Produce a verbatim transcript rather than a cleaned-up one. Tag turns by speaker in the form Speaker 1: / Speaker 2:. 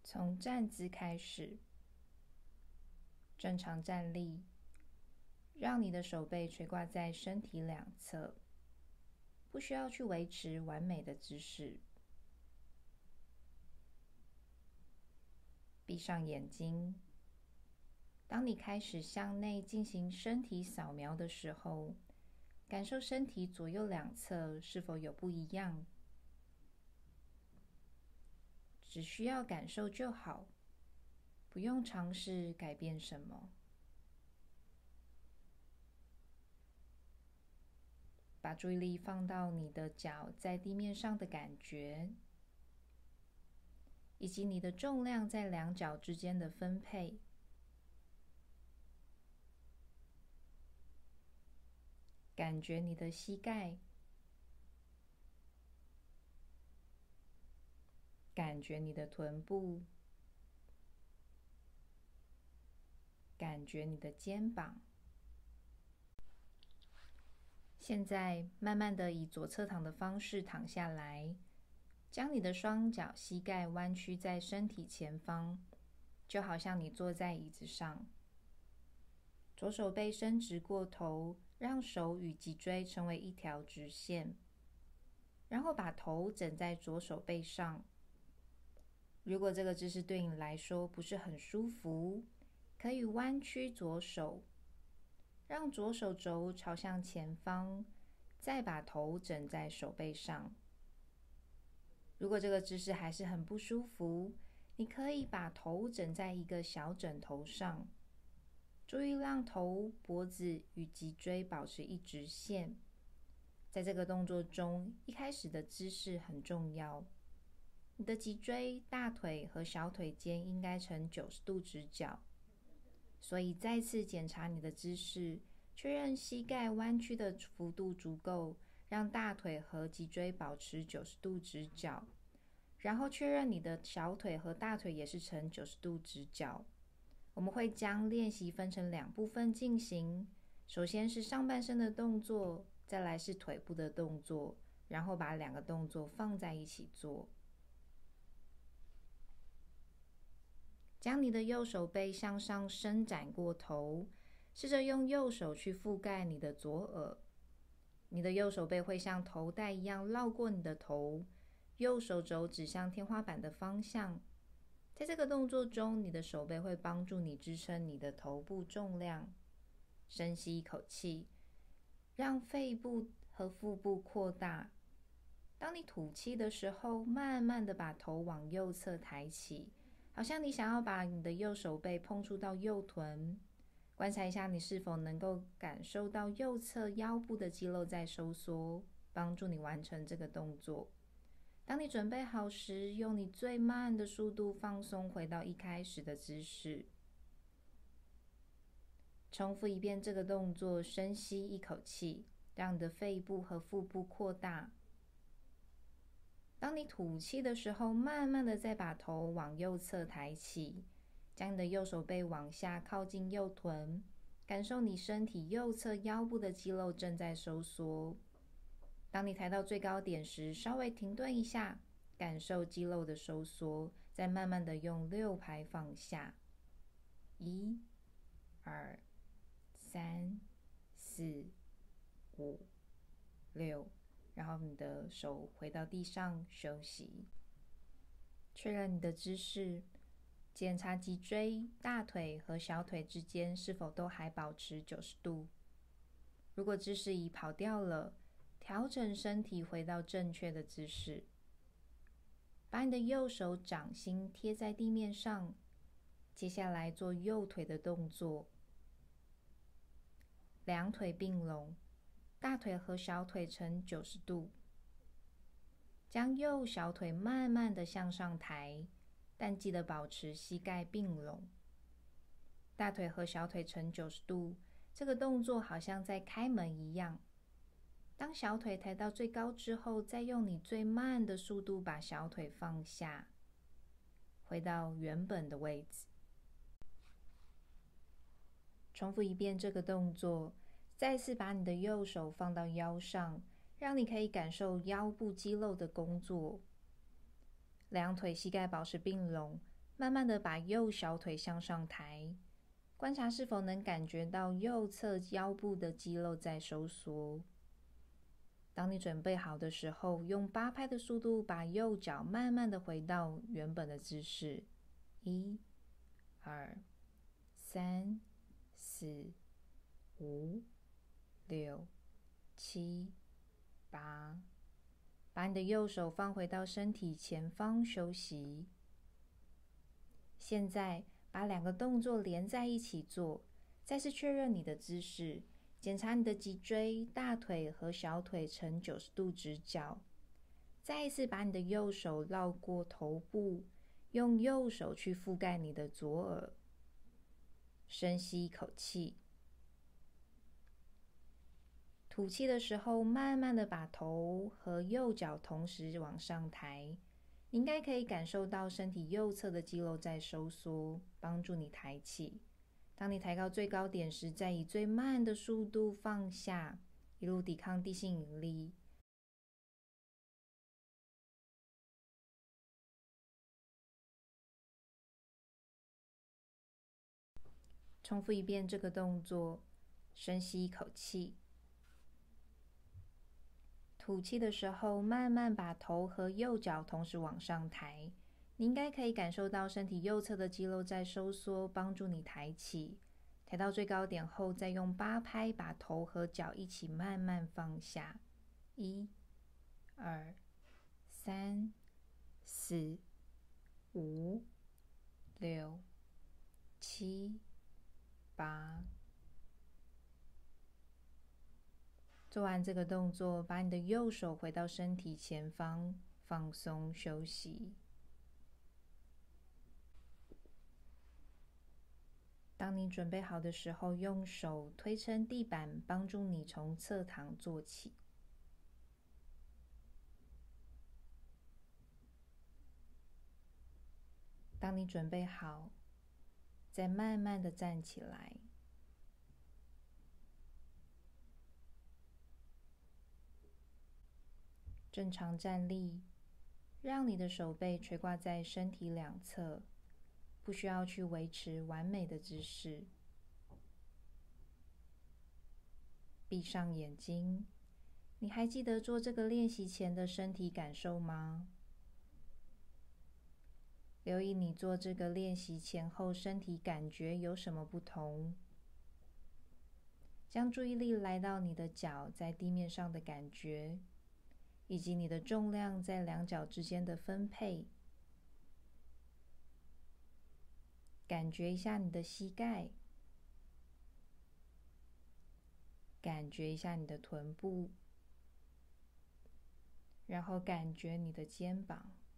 Speaker 1: 从站姿开始，正常站立，让你的手背垂挂在身体两侧，不需要去维持完美的姿势。闭上眼睛。当你开始向内进行身体扫描的时候，感受身体左右两侧是否有不一样。只需要感受就好，不用尝试改变什么。把注意力放到你的脚在地面上的感觉，以及你的重量在两脚之间的分配。感觉你的膝盖，感觉你的臀部，感觉你的肩膀。现在慢慢的以左侧躺的方式躺下来，将你的双脚膝盖弯曲在身体前方，就好像你坐在椅子上。左手背伸直过头，让手与脊椎成为一条直线，然后把头枕在左手背上。如果这个姿势对你来说不是很舒服，可以弯曲左手，让左手肘朝向前方，再把头枕在手背上。如果这个姿势还是很不舒服，你可以把头枕在一个小枕头上，注意让头、脖子与脊椎保持一直线。在这个动作中，一开始的姿势很重要。你的脊椎、大腿和小腿间应该呈九十度直角，所以再次检查你的姿势，确认膝盖弯曲的幅度足够，让大腿和脊椎保持九十度直角，然后确认你的小腿和大腿也是呈九十度直角。我们会将练习分成两部分进行，首先是上半身的动作，再来是腿部的动作，然后把两个动作放在一起做。将你的右手背向上伸展过头，试着用右手去覆盖你的左耳。你的右手背会像头带一样绕过你的头，右手肘指向天花板的方向。在这个动作中，你的手背会帮助你支撑你的头部重量。深吸一口气，让肺部和腹部扩大。当你吐气的时候，慢慢的把头往右侧抬起，好像你想要把你的右手背碰触到右臀。观察一下你是否能够感受到右侧腰部的肌肉在收缩，帮助你完成这个动作。当你准备好时，用你最慢的速度放松回到一开始的姿势。重复一遍这个动作，深吸一口气，让你的肺部和腹部扩大。当你吐气的时候，慢慢的再把头往右侧抬起，将你的右手背往下靠近右臀，感受你身体右侧腰部的肌肉正在收缩。当你抬到最高点时，稍微停顿一下，感受肌肉的收缩，再慢慢的用六拍放下。一、二、三、四、五、六，然后你的手回到地上休息。确认你的姿势，检查脊椎、大腿和小腿之间是否都还保持九十度。如果姿势已跑掉了，调整身体回到正确的姿势。把你的右手掌心贴在地面上，接下来做右腿的动作。两腿并拢，大腿和小腿呈九十度。将右小腿慢慢的向上抬，但记得保持膝盖并拢。大腿和小腿呈九十度，这个动作好像在开门一样。当小腿抬到最高之后，再用你最慢的速度把小腿放下，回到原本的位置。重复一遍这个动作，再次把你的右手放到腰上，让你可以感受腰部肌肉的工作。两腿膝盖保持并拢， 慢慢的把右小腿向上抬，观察是否能感觉到右侧腰部的肌肉在收缩。当你准备好的时候，用八拍的速度把右脚慢慢的回到原本的姿势。一、二、三、四、五、六、七、八。把你的右手放回到身体前方休息。现在把两个动作连在一起做，再次确认你的姿势，检查你的脊椎、大腿和小腿呈九十度直角。再一次把你的右手绕过头部，用右手去覆盖你的左耳。深吸一口气，吐气的时候，慢慢的把头和右脚同时往上抬。你应该可以感受到身体右侧的肌肉在收缩，帮助你抬起。当你抬到最高点时，再以最慢的速度放下，一路抵抗地心引力。重复一遍这个动作，深吸一口气。吐气的时候，慢慢把头和右脚同时往上抬。你应该可以感受到身体右侧的肌肉在收缩，帮助你抬起。抬到最高点后，再用八拍把头和脚一起慢慢放下。一、二、三、四、五、六、七、八。做完这个动作，把你的右手回到身体前方，放松休息。当你准备好的时候，用手推撑地板，帮助你从侧躺坐起。当你准备好，再慢慢的站起来。正常站立，让你的手背垂挂在身体两侧，不需要去维持完美的姿势。闭上眼睛，你还记得做这个练习前的身体感受吗？留意你做这个练习前后身体感觉有什么不同。将注意力来到你的脚在地面上的感觉，以及你的重量在两脚之间的分配。感觉一下你的膝盖，感觉一下你的臀部，然后感觉你的肩膀。